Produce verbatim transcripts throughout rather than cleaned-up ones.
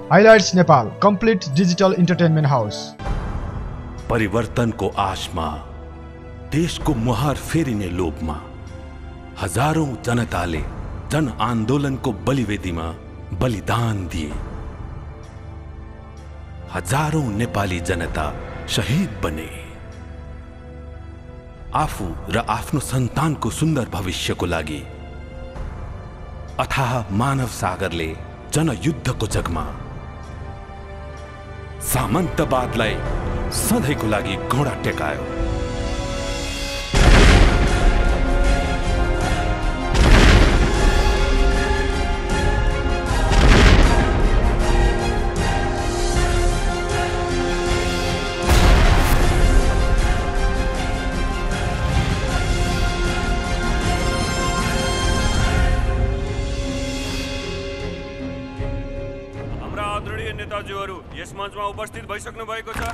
Highlights Nepal complete digital entertainment house. परिवर्तनको आशमा, देशको मुहार फेरिने लोभमा हजारौं जनताले जन आन्दोलनको बलिवेदीमा बलिदान दिए। हजारौं नेपाली जनता शहीद बने। आफू र आफ्नो सन्तानको सुन्दर भविष्यको लागि अथाह मानव सागरले जनयुद्धको जगमा सामन्तवादलाई सधैँको लागि घोडा टेकायो। नेताजीहरू यस मञ्चमा उपस्थित भइसक्नु भएको छ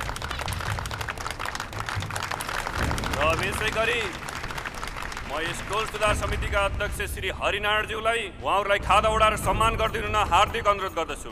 र यसै गरी म यस टोल सुधार समितिका अध्यक्ष श्री हरिनारायणज्यूलाई उहाँहरूलाई खादा उडाएर सम्मान गरिदिनु न हार्दिक अनुरोध गर्दछु।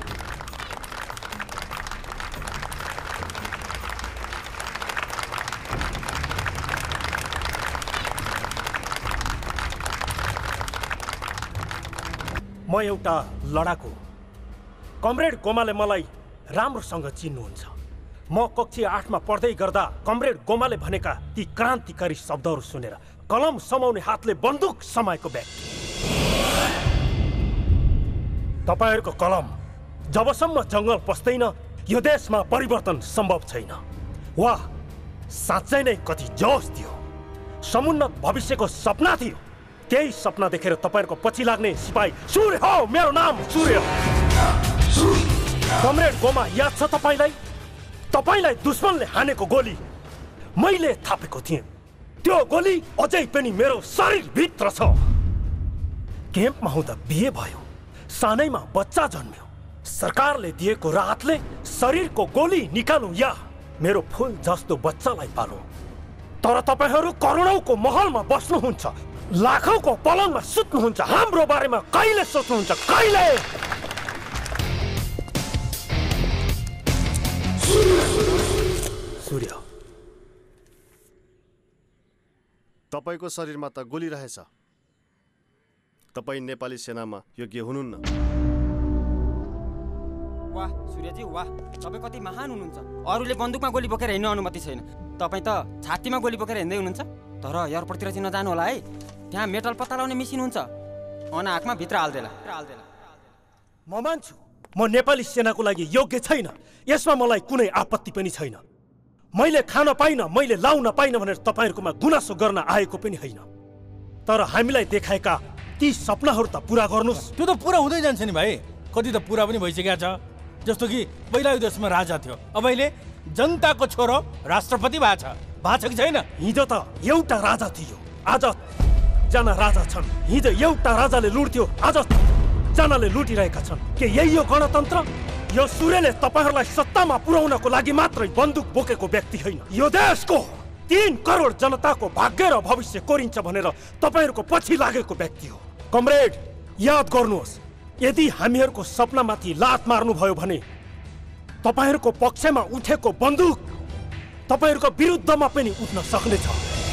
म एउटा लडाकु कमरेड गोमाले मलाई राम्रोसँग चिन्नुहुन्छ। म कक्षा आठमा पढ्दै गर्दा कमरेड गोमाले भनेका ती क्रान्तिकारी शब्दहरू सुनेर कलम समाउने हातले बन्दुक समाएको व्यक्ति। तपाईहरूको कलम जबसम्म जङ्गल पस्दैन यो देशमा परिवर्तन सम्भव छैन। वाह, साँच्चै नै कति जोस थियो। समुन्नत भविष्यको सपना थियो। त्यही सपना देखेर तपाईहरूको पछि लाग्ने सिपाही सूर्य हो। मेरो नाम सूर्य। कमरेड गोमा, याद छ तपाईलाई? तपाईलाई दुश्मनले हानेको गोली मैले थापेको थिएँ। त्यो गोली अझै पनि मेरो शरीरभित्र छ। क्याम्पमा हुँदा बिहे भयो, सानैमा बच्चा जन्म्यो। सरकारले दिएको राहतले शरीरको गोली निकालौँ या मेरो फुल जस्तो बच्चालाई पालौँ। तर तपाईहरू करोडौँको महलमा बस्नुहुन्छ, लाखौँको पलङमा सुत्नुहुन्छ। हाम्रो बारेमा कहिले सोच्नुहुन्छ? कहिले? सूर्य, तपाईको शरीरमा त गोली रहेछ। तपाई नेपाली सेनामा योग्य हुनुहुन्न। वाह सूर्यजी, वाह, तपाई कति महान हुनुहुन्छ। अरूले बन्दुकमा गोली बोकेर हिँड्न अनुमति छैन, तपाई त छातीमा गोली बोकेर हिँड्दै हुनुहुन्छ। तर एयरपोर्टतिर चाहिँ नजानु होला है, त्यहाँ मेटल पत्ता लाउने मेसिन हुन्छ, अनाकमा भित्र हाल्देला हाल्देला। म मान्छु म नेपाली सेनाको लागि योग्य छैन। यसमा मलाई कुनै आपत्ति पनि छैन। मैले खान पाइन, मैले लाउन पाइन भनेर तपाईहरुकोमा गुनासो गर्न आएको पनि होइन। तर हामीलाई देखाएका ती सपनाहरू त पूरा गर्नुस्। त्यो त पूरा हुँदै जान्छ नि भाइ। कति त पूरा पनि भइसकेको छ। जस्तो कि पहिला यो देशमा राजा थियो, अब अहिले जनताको छोरो राष्ट्रपति भएको छ। भएको छ कि छैन? हिजो त एउटा राजा थियो, आज जना राजा छन्। हिजो एउटा राजाले लुट्थ्यो, आज जनाले लुटिरहेका छन्। के यही हो गणतन्त्र? यो सूर्यले तपाईहरुलाई सत्तामा पुर्याउनको लागि मात्रै बन्दुक बोकेको व्यक्ति होइन, यो देशको तीन करोड जनताको भाग्य र भविष्य कोरिन्छ भनेर तपाईहरुको पछि लागेको व्यक्ति हो। कमरेड, याद गर्नुहोस्, यदि हामीहरूको सपनामाथि लात मार्नुभयो भने तपाईहरुको पक्षमा उठेको बन्दुक तपाईहरुको विरुद्धमा पनि उठ्न सक्नेछ।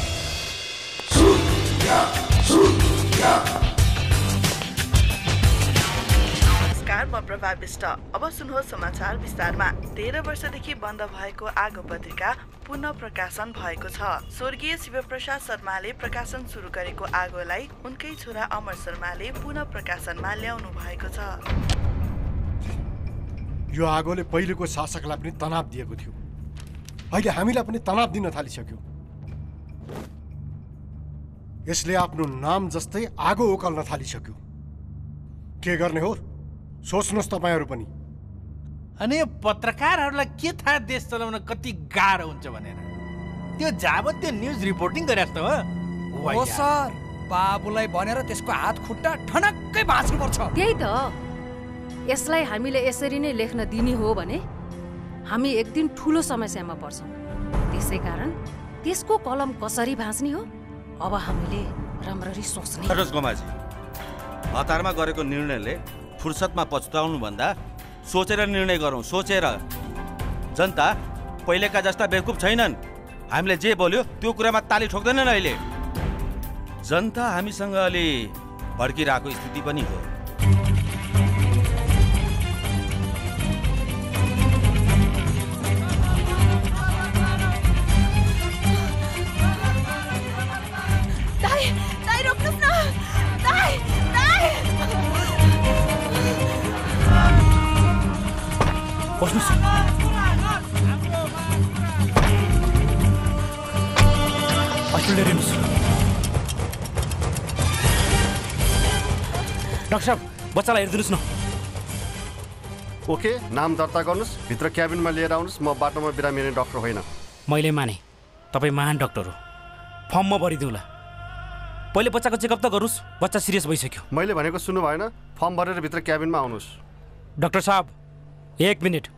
म प्रभा विष्ट। अब सुन्नुहोस् समाचार विस्तारमा। तेह्र वर्षदेखि बन्द भएको आगो पत्रिका पुनः प्रकाशन भएको छ। स्वर्गीय शिवप्रसाद शर्माले प्रकाशन सुरु गरेको आगोलाई उनकै छोरा अमर शर्माले पुनः प्रकाशनमा ल्याउनु भएको छ। यो आगोले पहिलेको शासकलाई पनि तनाव दिएको थियो, अहिले हामीलाई पनि तनाव दिन थालिसक्यो। यसले आफ्नो नाम जस्तै आगो उकाल्न थालिसक्यो। के गर्ने हो सोच्नुहोस् तपाईहरु पनि। अनि यो पत्रकारहरूलाई के थाहा देश चलाउन कति गाह्रो हुन्छ भनेर? त्यो जाबत त्यो न्युज रिपोर्टिङ गरे जस्तो हो। हो सर, बाबुलाई भनेर त्यसको हात खुट्टा ठनक्कै भाँच्नु पर्छ। त्यही त, यसलाई हामीले यसरी नै लेख्न दिने हो भने हामी एक दिन ठुलो समस्यामा पर्छौँ। त्यसैकारण त्यसको कलम कसरी भाँच्ने हो अब हामीले राम्ररी सोच्ने। सरोज गोमाजी, हतारमा गरेको निर्णयले फुर्सदमा पछुताउनु भन्दा सोचेर निर्णय गरौँ, सोचेर। जनता पहिलेका जस्ता बेवकुफ छैनन्। हामीले जे बोल्यो त्यो कुरामा ताली ठोक्दैनन् अहिले। जनता हामीसँग अलि भड्किरहेको स्थिति पनि हो। दाइ, दाइ रोक्नुस् न। दाइ, दाइ। बस्नुस्। हस्पिटल हेर्नुहोस्। डाक्टर साहब, बच्चालाई हेरिदिनुहोस् न। ओके, नाम दर्ता गर्नुहोस्, भित्र क्याबिनमा लिएर आउनुहोस्। म बाटोमा बिरामी हुने डाक्टर होइन। मैले माने, तपाईँ महान डाक्टर हो। फर्ममा भरिदिउँला। पहिले बच्चाको चेकअप त गरोस्, बच्चा सिरियस भइसक्यो। मैले भनेको सुन्नु भएन? फर्म भरेर भित्र क्याबिनमा आउनुहोस्। डाक्टर साहब, एक मिनट।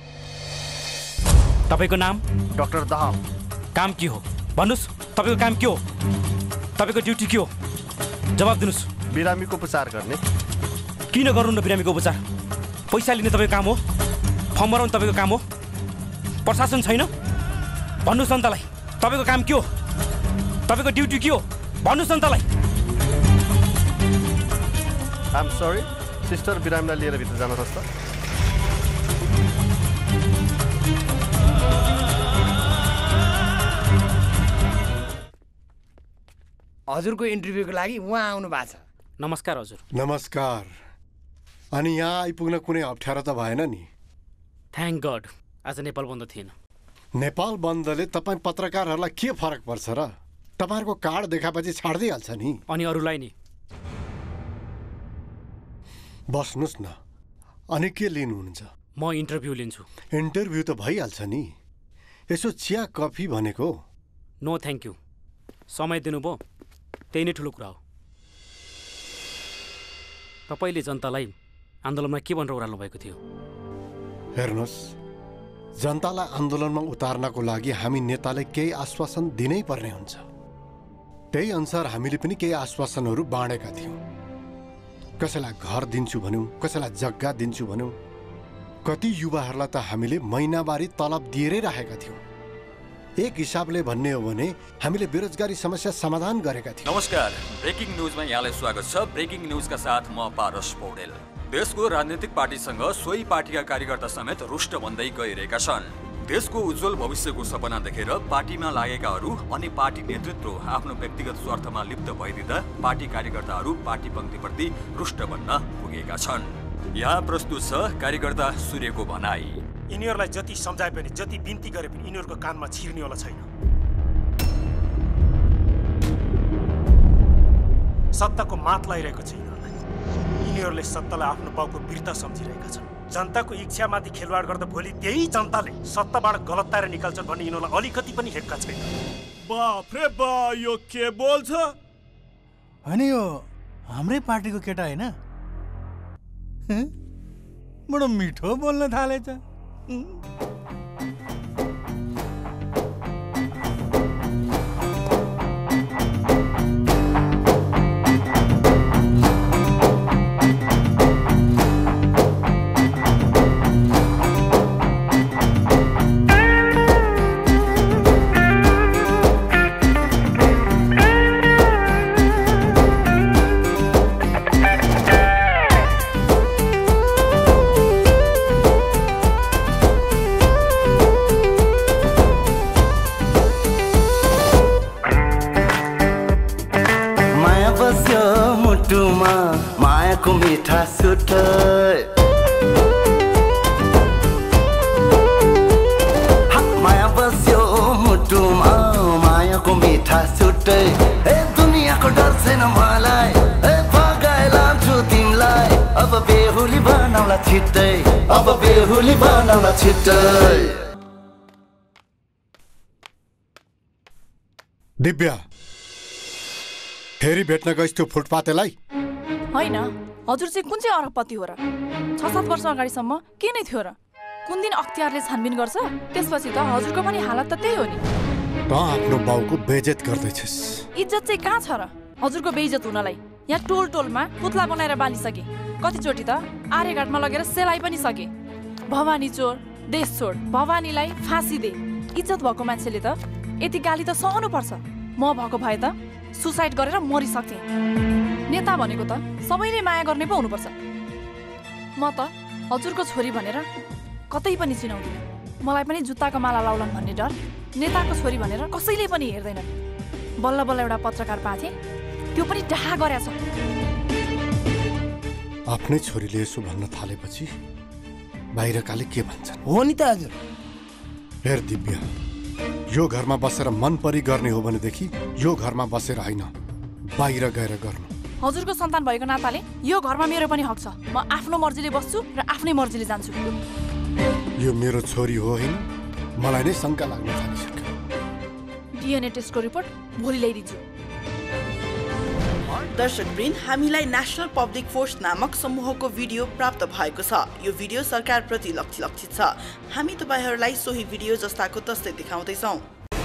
तपाईँको नाम? डाक्टर दाहाल। काम के हो भन्नुहोस्? तपाईँको काम के हो? तपाईँको ड्युटी के हो? जवाब दिनुहोस्। बिरामीको उपचार गर्ने। किन गर्नु न बिरामीको उपचार? पैसा लिने तपाईँको काम हो? फर्म भराउनु तपाईँको काम हो? प्रशासन छैन? भन्नुहोस् सन्तलाई, तपाईँको काम के हो? तपाईँको ड्युटी के हो? भन्नुहोस् सन्तलाई। आइएम सरी सिस्टर, बिरामीलाई लिएर भित्र जानुहोस् त। हजुरको इन्टरभ्यूको लागि उहाँ आउनु भएको छ। नमस्कार हजुर। नमस्कार। अनि यहाँ आइपुग्न कुनै अप्ठ्यारो त भएन नि? थ्याङ्क गड, आज नेपाल बन्द थिएन। नेपाल बन्दले तपाईँ पत्रकारहरूलाई के फरक पर्छ र? तपाईँहरूको कार्ड देखापछि छाड्दिइहाल्छ नि। अनि अरूलाई नि? बस्नुहोस् न। अनि के लिनुहुन्छ? म इन्टरभ्यू लिन्छु। इन्टरभ्यू त भइहाल्छ नि। यसो चिया कफी भनेको? No thank you. समय दिनुभयो, त्यही नै ठुलो कुरा हो। तपाईँले जनतालाई आन्दोलनमा के भनेर ओह्राल्नु भएको थियो? हेर्नुहोस्, जनतालाई आन्दोलनमा उतार्नको लागि हामी नेताले केही आश्वासन दिनै पर्ने हुन्छ। त्यही अनुसार हामीले पनि केही आश्वासनहरू बाँडेका थियौँ। कसैलाई घर दिन्छु भन्यौँ, कसैलाई जग्गा दिन्छु भन्यौँ। कति युवाहरूलाई त हामीले महिनावारी तलब दिएरै राखेका थियौँ। एक हिसाबले भन्ने हो भने हामीले बेरोजगारी समस्या समाधान गरेका थियौँ। नमस्कार, ब्रेकिङ न्युजमा यहाँलाई स्वागत छ। ब्रेकिङ न्युजका साथ म पारस पौडेल। देशको राजनीतिक पार्टीसँग सोही पार्टीका कार्यकर्ता समेत रुष्ट बन्दै गइरहेका छन्। देशको उज्जवल भविष्यको सपना देखेर पार्टीमा लागेकाहरू अनि पार्टी नेतृत्व आफ्नो व्यक्तिगत स्वार्थमा लिप्त भइदिँदा पार्टी कार्यकर्ताहरू पार्टी पङ्क्तिप्रति रुष्ट बन्न पुगेका छन्। यहाँ प्रस्तुत छ कार्यकर्ता सूर्यको भनाई। यिनीहरूलाई जति सम्झाए पनि, जति बिन्ती गरे पनि यिनीहरूको कानमा छिर्नेवाला छैन। सत्ताको मात लगाइरहेको छ यिनीहरूलाई। यिनीहरूले सत्तालाई आफ्नो बाउको वीरता सम्झिरहेका छन्। जनताको इच्छामाथि खेलवाड गर्दा भोलि त्यही जनताले सत्ताबाट गलत निकाल्छन् भन्ने यिनीहरूलाई अलिकति पनि हेक्का छैन। बाफ रे बा, यो के बोल्छ? अनि यो हाम्रै पार्टीको केटा होइन? बडो मिठो बोल्न थालेछ। मायाको मिठा सुट माया बस्यो मुटुमा, मायाको मिठा सुट। ए दुनियाँको डर छैन मलाई, ए भगाइ लान्छु तिमीलाई। अब बेहुली बनाउला छिट्टै, अब बेहुली बनाउला छिट्टै। दिव्या, फेरि भेट्न गइस् त्यो फुटपातेलाई? होइन, हजुर चाहिँ कुन चाहिँ अरबपति हो र? छ सात वर्ष अगाडिसम्म के नै थियो र? कुन दिन अख्तियारले छानबिन गर्छ त्यसपछि त हजुरको पनि हालत त त्यही हो नि। त आफ्नो बाउको बेइज्जत गर्दैछस्। इज्जत चाहिँ कहाँ छ र हजुरको बेइज्जत हुनलाई? यहाँ टोल टोलमा पुतला बनाएर बालिसके, कतिचोटि त आर्यघाटमा लगेर सेलाइ पनि सके। भवानी चोर देश छोड भवानीलाई फाँसी दे। इज्जत भएको मान्छेले त यति गाली त सहनु पर्छ। म भएको भए त सुसाइड गरेर मरिसक्थेँ। नेता भनेको त सबैले माया गर्ने पो हुनुपर्छ। म त हजुरको छोरी भनेर कतै पनि चिनाउँदिनँ। मलाई पनि जुत्ताको माला लाउलान् भन्ने डर नेताको छोरी भनेर कसैले पनि हेर्दैनन्। बल्ल बल्ल एउटा पत्रकार पाथे, त्यो पनि डाहा गरेछ। आफ्नै छोरीले यसो भन्न थालेपछि बाहिरकाले के भन्छन्? हो नि त हजुर। हेर दिव्या, यो घरमा बसेर मन परी गर्ने हो भनेदेखि यो घरमा बसेर होइन, बाहिर गएर गर्नु। हजुरको सन्तान भएको नाताले यो घरमा मेरो पनि हक छ। म आफ्नो मर्जीले बस्छु र आफ्नै मर्जीले जान्छु। यो मेरो छोरी हो होइन, मलाई नै शङ्का लाग्न थालिसक्यो। डिएनए टेस्टको रिपोर्ट भोलि ल्याइदिन्छु। दर्शकवृन्द, हामीलाई नेशनल पब्लिक फोर्स नामक समूहको भिडियो प्राप्त भएको छ। यो भिडियो सरकारप्रति लक्षित छ। हामी तपाईहरूलाई सोही भिडियो जस्ताको तस्तै देखाउँदैछौँ।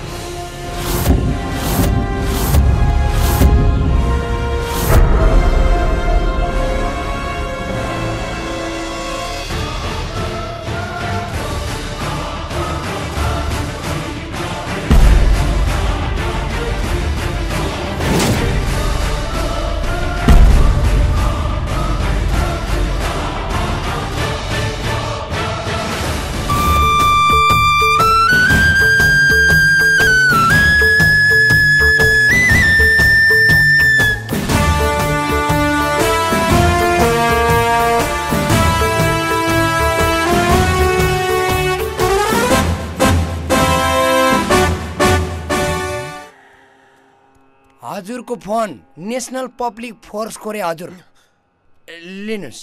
हजुरको फोन नेशनल पब्लिक फोर्स को रे हजुर, लिनुस्।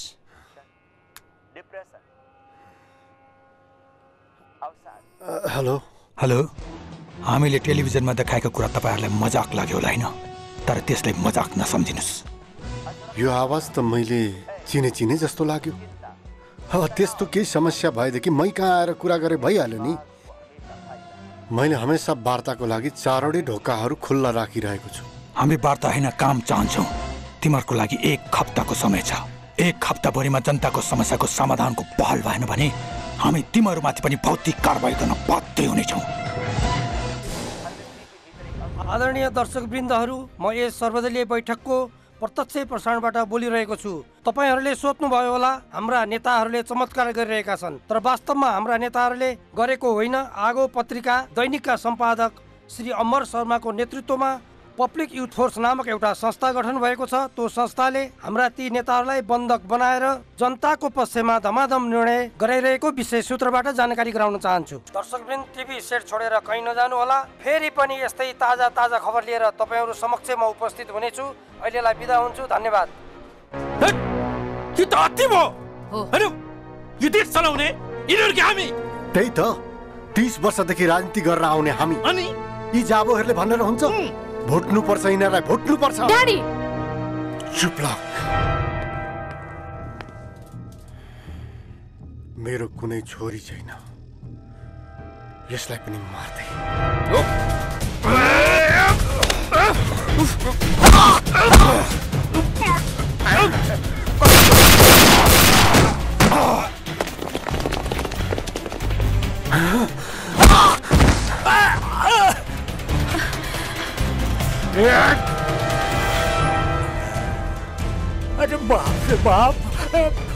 हेलो हेलो, हामीले टेलिभिजनमा देखाएको कुरा तपाईहरुलाई मजाक लाग्यो होला हैन, तर त्यसलाई मजाक नसम्झिनुस्। यो आवाज त मैले चिने चिने जस्तो लाग्यो। अब त्यस्तो केही समस्या भएदेखि मै कहाँ आएर कुरा गरे भइहाल्यो नि। मैले हमेसा वार्ताको लागि चारवटै ढोकाहरू खुल्ला राखिरहेको छु। हामी वार्ता हैन काम चाहन्छौँ। तिमीहरूको लागि एक हप्ताको समय छ। एक हप्ता भरिमा जनताको समस्याको समाधानको पहल भएन भने हामी तिमीहरूमाथि पनि भौतिक कारबाही गर्न बाध्य हुनेछौँ। आदरणीय दर्शकवृन्दहरू, म यस सर्वदलीय बैठकको प्रत्यक्ष प्रसारणबाट बोलिरहेको छु। तपाईहरूले सोध्नुभयो होला हाम्रा नेताहरूले चमत्कार गरिरहेका छन्, तर वास्तवमा हाम्रा नेताहरूले गरेको होइन। आगो पत्रिका दैनिकका सम्पादक श्री अमर शर्माको नेतृत्वमा पब्लिक युथ फोर्स नामक एउटा संस्था गठन भएको छ। त्यो संस्थाले हाम्रा ती नेताहरूलाई बन्धक बनाएर जनताको पक्षमा धमाधम निर्णय गराइरहेको विषय सूत्रबाट जानकारी गराउन चाहन्छु। दर्शकवृन्द, टिभी सेट छोडेर कहीँ नजानु होला। फेरि पनि यस्तै ताजा ताजा खबर लिएर तपाईहरू समक्ष म उपस्थित हुनेछु। अहिलेलाई बिदा हुन्छु। धन्यवाद। यो त अति भयो हैन, यो देश चलाउने यिनीहरुको हामी। त्यही त तीस वर्षदेखि राजनीति गरेर आउने हामी अनि यी जाबोहरूले भनेर हुन्छ भोट्नु पर्छ, यिनीहरूलाई भोट्नु पर्छ। ड्याडी चुप लाग। मेरो कुनै छोरी छैन, यसलाई पनि मार्दै। अरे बाप रे बाप,